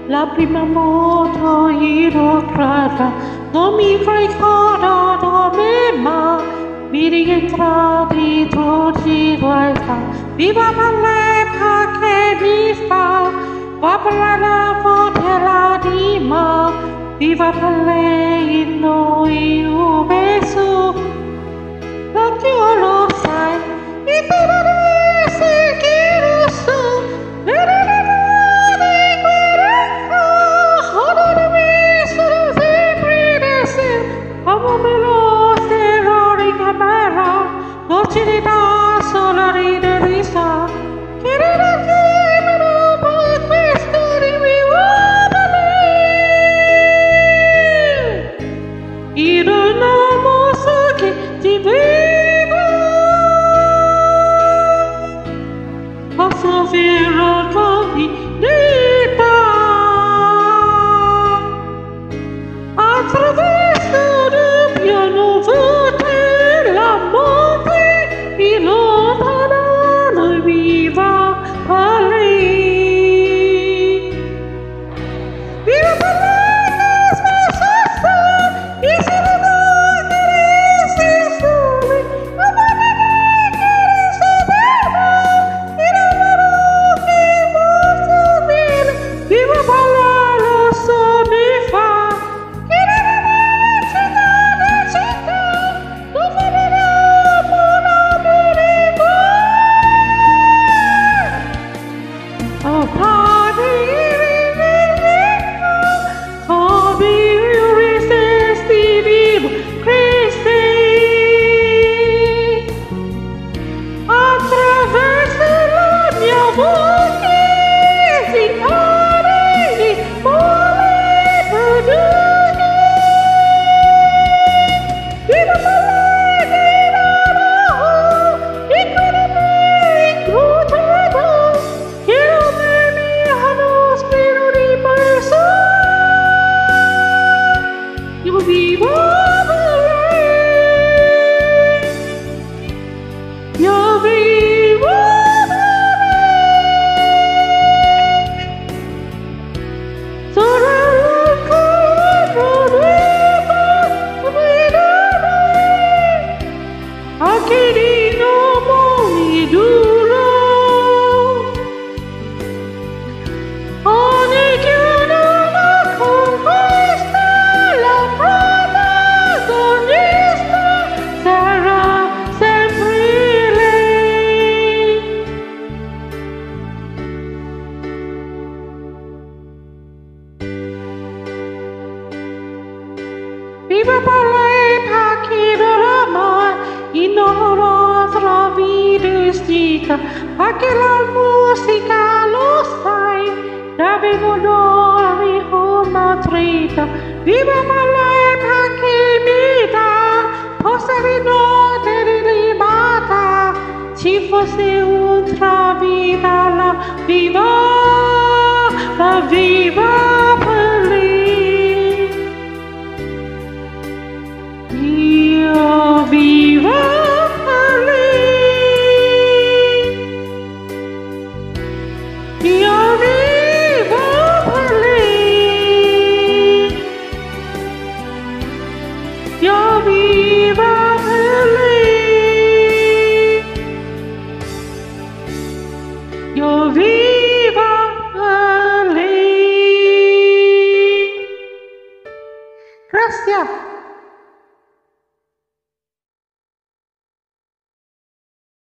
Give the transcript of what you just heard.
la prima moto irrograta, non mi ricordo me ma mi rientra dietro di questa viva l'epoca che mi fa va la votella di ma viva lei in noi un beso la Dio lo sai e te lo dice che lo so sola ride risa che ragionano per questo rivivo io non so che ti vedo a soffrire la tua vita attraverso il piano volte la morte lontana viva a lei viva per lei che smesso e si ricorda che sole amore che risoleva e lavoro che molto bene viva per lei lo so mi fa che non città non faremo oh, attraverso la mia voce si apre di mole produce viva per lei che lavoro e quello che incrociato che non mi hanno spero di perso io vivo per lei io vivo per lei solo ancora devo vedere anche di nuovo mi duro ogni giorno con questa la protagonista sarà sempre lei viva per lei che l'amore in un'altra vita stica anche la musica lo sai avevano una trita viva per lei che mi dà possa di notte rilibata ci fosse un'altra vita la viva per lei io vivo per lei io vivo per lei io vivo